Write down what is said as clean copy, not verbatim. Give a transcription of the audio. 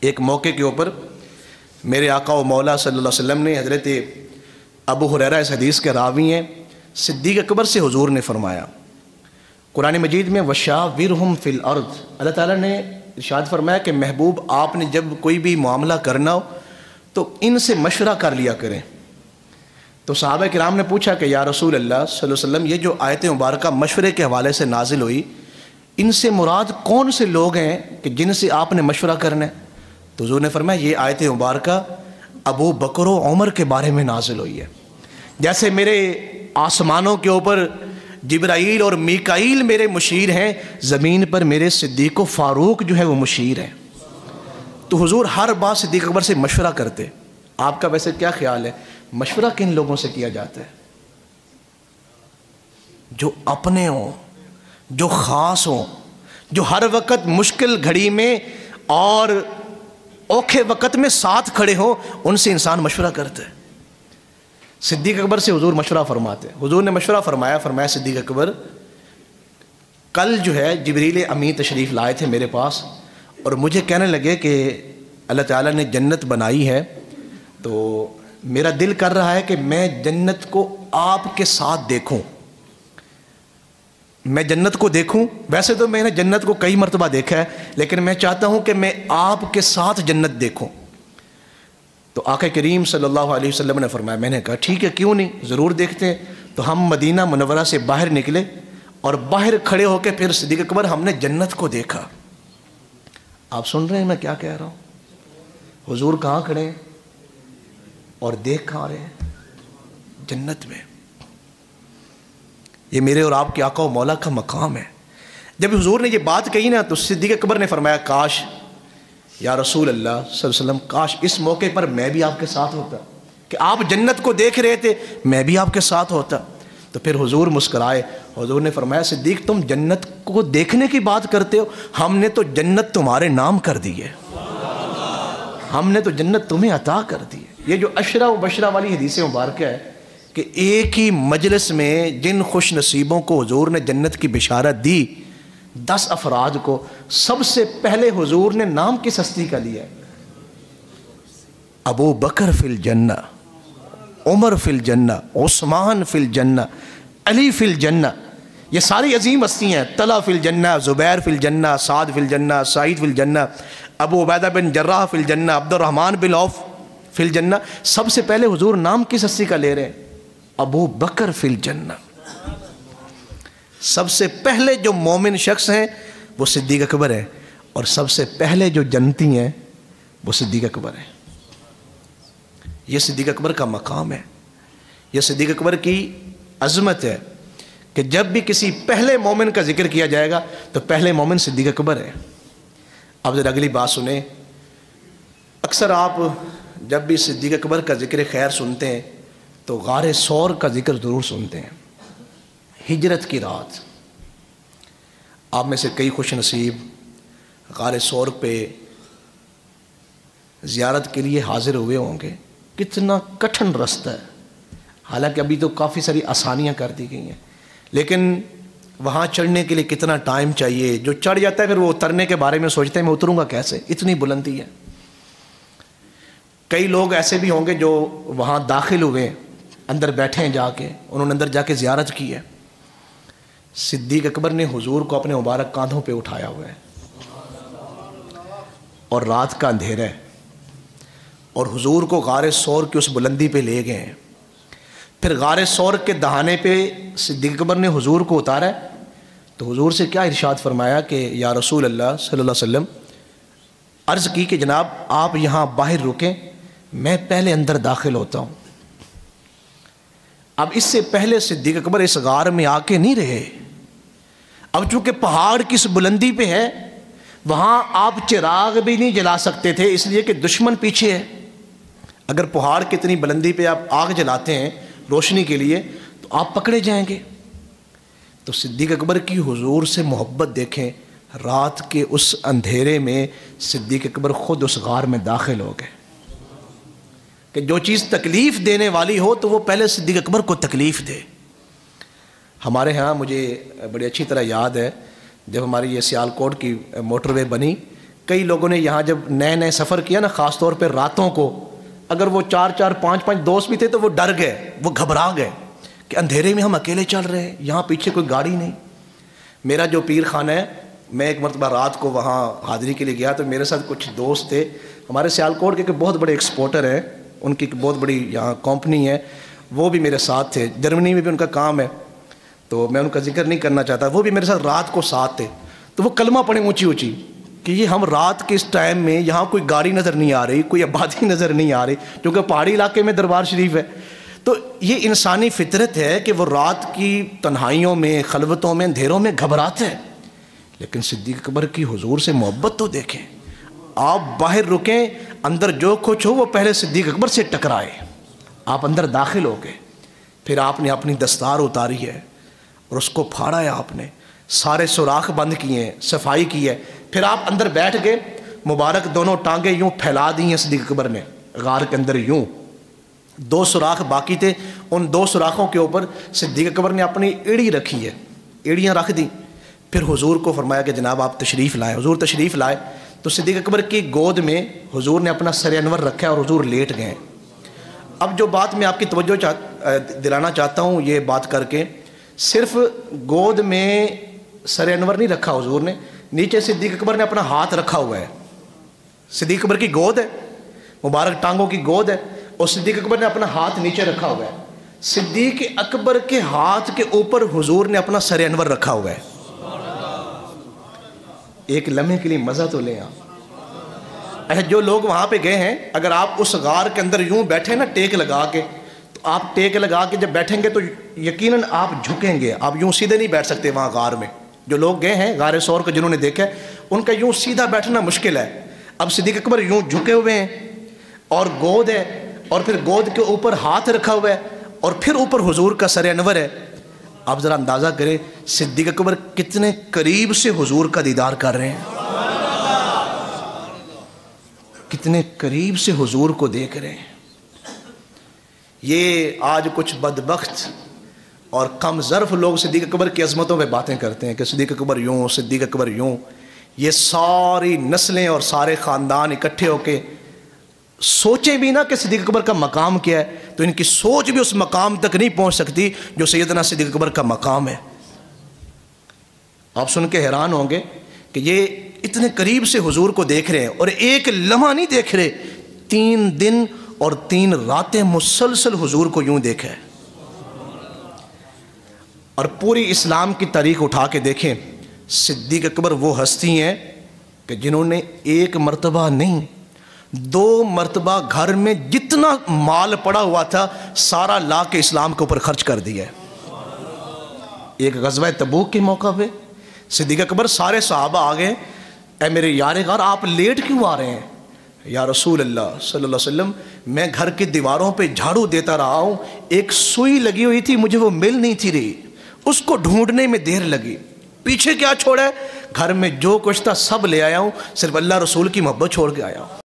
ایک موقع کے اوپر میرے آقا و مولا صلی اللہ علیہ وسلم نے، حضرت ابو ہریرہ اس حدیث کے راوی ہیں، صدیق اکبر سے حضور نے فرمایا قرآن مجید میں وشاورہم فی الارض، اللہ تعالیٰ نے ارشاد فرمایا کہ محبوب آپ نے جب کوئی بھی معاملہ کرنا ہو تو ان سے مشورہ کر لیا کریں۔ تو صحابہ کرام نے پوچھا کہ یا رسول اللہ صلی اللہ علیہ وسلم، یہ جو آیت مبارکہ مشورے کے حوالے سے نازل ہوئی، ان سے مراد کون سے لوگ ہیں کہ جن سے آپ نے مشورہ کرنا ہے؟ تو حضور نے فرمایا یہ آیت مبارکہ ابو بکر و عمر کے بارے میں نازل ہوئی ہے۔ جیسے میرے آسمانوں کے اوپر جبرائیل اور میکائیل میرے مشیر ہیں، زمین پر میرے صدیق و فاروق جو ہے وہ مشیر ہیں۔ تو حضور ہر بات صدیق اکبر سے مشورہ کرتے۔ آپ کا ویسے کیا خیال ہے، مشورہ کن لوگوں سے کیا جاتا ہے؟ جو اپنے ہوں، جو خاص ہوں، جو ہر وقت مشکل گھڑی میں اور اوکھے وقت میں ساتھ کھڑے ہوں، ان سے انسان مشورہ کرتا ہے۔ صدیق اکبر سے حضور مشورہ فرماتے۔ حضور نے مشورہ فرمایا صدیق اکبر، کل جو ہے جبریل امین تشریف لائے تھے میرے پاس اور مجھے کہنے لگے کہ اللہ تعالیٰ نے جنت بنائی ہے، تو میرا دل کر رہا ہے کہ میں جنت کو آپ کے ساتھ دیکھوں، میں جنت کو دیکھوں۔ ویسے تو میں نے جنت کو کئی مرتبہ دیکھا ہے، لیکن میں چاہتا ہوں کہ میں آپ کے ساتھ جنت دیکھوں۔ تو آقا کریم صلی اللہ علیہ وسلم نے فرمایا، میں نے کہا ٹھیک ہے، کیوں نہیں، ضرور دیکھتے ہیں۔ تو ہم مدینہ منورہ سے باہر نکلے اور باہر کھڑے ہو کے پھر صدیق اکبر ہم نے جنت کو دیکھا۔ آپ سن رہے ہیں میں کیا کہہ رہا ہوں؟ حضور کہاں کھڑے ہیں اور دیکھ کہاں رہے ہیں؟ جنت میں۔ یہ میرے اور آپ کے آقا و مولا کا مقام ہے۔ جب حضور نے یہ بات کہی نا تو صدیق اکبر نے فرمایا کاش یا رسول اللہ صلی اللہ علیہ وسلم، کاش اس موقع پر میں بھی آپ کے ساتھ ہوتا، کہ آپ جنت کو دیکھ رہے تھے، میں بھی آپ کے ساتھ ہوتا۔ تو پھر حضور مسکرائے، حضور نے فرمایا صدیق تم جنت کو دیکھنے کی بات کرتے ہو، ہم نے تو جنت تمہارے نام کر دی ہے، ہم نے تو جنت تمہیں عطا کر دی ہے۔ یہ جو عشرہ و بشرہ والی حدیث مبارکہ ہے کہ ایک ہی مجلس میں جن خوش نصیبوں کو حضور نے جنت کی بشارت دی، 10 افراد کو، سب سے پہلے حضور نے نام کس ہستی کا لیا ہے؟ ابو بکر فی الجنہ، عمر فی الجنہ، عثمان فی الجنہ، علی فی الجنہ۔ یہ ساری عظیم ہستیاں ہیں۔ طلحہ فی الجنہ، زبیر فی الجنہ، سعد فی الجنہ، سعید فی الجنہ، ابو عبیدہ بن جراح فی الجنہ، عبد الرحمن بن عوف فی الجنہ۔ سب سے پہلے حضور نام کس ہستی کا لے رہے ہیں؟ ابو بکر فی الجنہ۔ سب سے پہلے جو مومن شخص ہیں وہ صدیق اکبر ہیں، اور سب سے پہلے جو جنتی ہیں وہ صدیق اکبر ہیں۔ یہ صدیق اکبر کا مقام ہے، یہ صدیق اکبر کی عظمت ہے کہ جب بھی کسی پہلے مومن کا ذکر کیا جائے گا تو پہلے مومن صدیق اکبر ہے۔ اب ذرا اگلی بات سنیں، اکثر آپ جب بھی صدیق اکبر کا ذکر خیر سنتے ہیں تو غار ثور کا ذکر ضرور سنتے ہیں۔ ہجرت کی رات، آپ میں سے کئی خوش نصیب غار ثور پہ زیارت کے لیے حاضر ہوئے ہوں گے۔ کتنا کٹھن رستہ ہے، حالانکہ ابھی تو کافی ساری آسانیاں کر دی گئی ہیں، لیکن وہاں چڑھنے کے لیے کتنا ٹائم چاہیے۔ جو چڑھ جاتا ہے پھر وہ اترنے کے بارے میں سوچتے ہیں میں اتروں گا کیسے، اتنی بلندی ہے۔ کئی لوگ ایسے بھی ہوں گے جو وہاں داخل ہوئے، اندر بیٹھے ہیں، جا کے انہوں نے اندر جا کے زیارت کی ہے۔ صدیق اکبر نے حضور کو اپنے مبارک کاندھوں پہ اٹھایا ہوا ہے، اور رات کا اندھیرا ہے، اور حضور کو غار ثور کی اس بلندی پہ لے گئے ہیں۔ پھر غار ثور کے دہانے پہ صدیق اکبر نے حضور کو اتارا ہے، تو حضور سے کیا ارشاد فرمایا کہ یا رسول اللہ صلی اللہ علیہ وسلم، عرض کی کہ جناب آپ یہاں باہر رکیں، میں پہلے اندر داخل ہوتا ہوں۔ اب اس سے پہلے صدیق اکبر اس غار میں آ کے نہیں رہے۔ اب چونکہ پہاڑ کس بلندی پہ ہے، وہاں آپ چراغ بھی نہیں جلا سکتے تھے، اس لیے کہ دشمن پیچھے ہے۔ اگر پہاڑ کتنی بلندی پہ آپ آگ جلاتے ہیں روشنی کے لیے تو آپ پکڑے جائیں گے۔ تو صدیق اکبر کی حضور سے محبت دیکھیں، رات کے اس اندھیرے میں صدیق اکبر خود اس غار میں داخل ہو گئے کہ جو چیز تکلیف دینے والی ہو تو وہ پہلے صدیق اکبر کو تکلیف دے۔ ہمارے ہاں مجھے بڑی اچھی طرح یاد ہے جب ہماری یہ سیالکوٹ کی موٹر وے بنی کئی لوگوں نے یہاں جب نئے نئے سفر کیا نا، خاص طور پہ راتوں کو، اگر وہ 4 5 دوست بھی تھے تو وہ ڈر گئے، وہ گھبرا گئے کہ اندھیرے میں ہم اکیلے چل رہے ہیں، یہاں پیچھے کوئی گاڑی نہیں۔ میرا جو پیر خانہ ہے، میں ایک مرتبہ رات کو وہاں حاضری کے لیے گیا تو میرے ساتھ کچھ دوست تھے ہمارے سیالکوٹ کے کہ بہت بڑے ایکسپورٹر ہیں، ان کی بہت بڑی یہاں کمپنی ہے، وہ بھی میرے ساتھ تھے، جرمنی میں بھی ان کا کام ہے، تو میں ان کا ذکر نہیں کرنا چاہتا، وہ بھی میرے ساتھ رات کو ساتھ تھے۔ تو وہ کلمہ پڑھیں اونچی اونچی کہ یہ ہم رات کے اس ٹائم میں یہاں کوئی گاڑی نظر نہیں آ رہی، کوئی آبادی نظر نہیں آ رہی، کیونکہ پہاڑی علاقے میں دربار شریف ہے۔ تو یہ انسانی فطرت ہے کہ وہ رات کی تنہائیوں میں، خلوتوں میں، اندھیروں میں گھبراتے ہیں، لیکن صدیق اکبر کی حضور سے محبت تو دیکھیں۔ آپ باہر رکیں، اندر جو کچھ ہو وہ پہلے صدیق اکبر سے ٹکرائے۔ آپ اندر داخل ہو گئے، پھر آپ نے اپنی دستار اتاری ہے اور اس کو پھاڑا ہے، آپ نے سارے سوراخ بند کیے ہیں، صفائی کی ہے، پھر آپ اندر بیٹھ گئے، مبارک دونوں ٹانگیں یوں پھیلا دی ہیں صدیق اکبر نے غار کے اندر، یوں 2 سوراخ باقی تھے، ان 2 سوراخوں کے اوپر صدیق اکبر نے اپنی ایڑی رکھی ہے، ایڑیاں رکھ دی۔ پھر حضور کو فرمایا کہ جناب آپ تشریف لائیں۔ حضور تشریف لائے تو صدیق اکبر کی گود میں حضور نے اپنا سر انور رکھا اور حضور لیٹ گئے۔ اب جو بات میں آپ کی توجہ دلانا چاہتا ہوں یہ بات کر کے، صرف گود میں سر انور نہیں رکھا حضور نے، نیچے صدیق اکبر نے اپنا ہاتھ رکھا ہوا ہے۔ صدیق اکبر کی گود ہے، مبارک ٹانگوں کی گود ہے، اور صدیق اکبر نے اپنا ہاتھ نیچے رکھا ہوا ہے۔ صدیق اکبر کے ہاتھ کے اوپر حضور نے اپنا سر انور رکھا ہوا ہے۔ ایک لمحے کے لیے مزہ تو لیں آپ۔ جو لوگ وہاں پہ گئے ہیں، اگر آپ اس غار کے اندر یوں بیٹھے نا ٹیک لگا کے، تو آپ ٹیک لگا کے جب بیٹھیں گے تو یقیناً آپ جھکیں گے، آپ یوں سیدھے نہیں بیٹھ سکتے وہاں غار میں۔ جو لوگ گئے ہیں غار ثور کو جنہوں نے دیکھا ہے، ان کا یوں سیدھا بیٹھنا مشکل ہے۔ اب صدیق اکبر یوں جھکے ہوئے ہیں اور گود ہے، اور پھر گود کے اوپر ہاتھ رکھا ہوا ہے، اور پھر اوپر حضور کا سر انور ہے۔ آپ ذرا اندازہ کریں صدیق اکبر کتنے قریب سے حضور کا دیدار کر رہے ہیں، کتنے قریب سے حضور کو دیکھ رہے ہیں۔ یہ آج کچھ بدبخت اور کم ظرف لوگ صدیق اکبر کی عظمتوں پہ باتیں کرتے ہیں کہ صدیق اکبر یوں، صدیق اکبر یوں۔ یہ ساری نسلیں اور سارے خاندان اکٹھے ہو کے سوچیں بھی نا کہ صدیق اکبر کا مقام کیا ہے، تو ان کی سوچ بھی اس مقام تک نہیں پہنچ سکتی جو سیدنا صدیق اکبر کا مقام ہے۔ آپ سن کے حیران ہوں گے کہ یہ اتنے قریب سے حضور کو دیکھ رہے ہیں، اور ایک لمحہ نہیں دیکھ رہے، 3 دن اور 3 راتیں مسلسل حضور کو یوں دیکھا ہے۔ اور پوری اسلام کی تاریخ اٹھا کے دیکھیں، صدیق اکبر وہ ہستی ہیں کہ جنہوں نے 1 مرتبہ نہیں 2 مرتبہ گھر میں جتنا مال پڑا ہوا تھا سارا لا کے اسلام کے اوپر خرچ کر دیا ہے۔ ایک غزوہ تبوک کے موقع پہ صدیق اکبر سارے صحابہ آ گئے، اے میرے یار غار آپ لیٹ کیوں آ رہے ہیں؟ یا رسول اللہ صلی اللہ علیہ وسلم میں گھر کی دیواروں پہ جھاڑو دیتا رہا ہوں، ایک سوئی لگی ہوئی تھی مجھے وہ مل نہیں تھی رہی، اس کو ڈھونڈنے میں دیر لگی، پیچھے کیا چھوڑا ہے؟ گھر میں جو کچھ تھا سب لے آیا ہوں، صرف اللہ رسول کی محبت چھوڑ کے آیا ہوں۔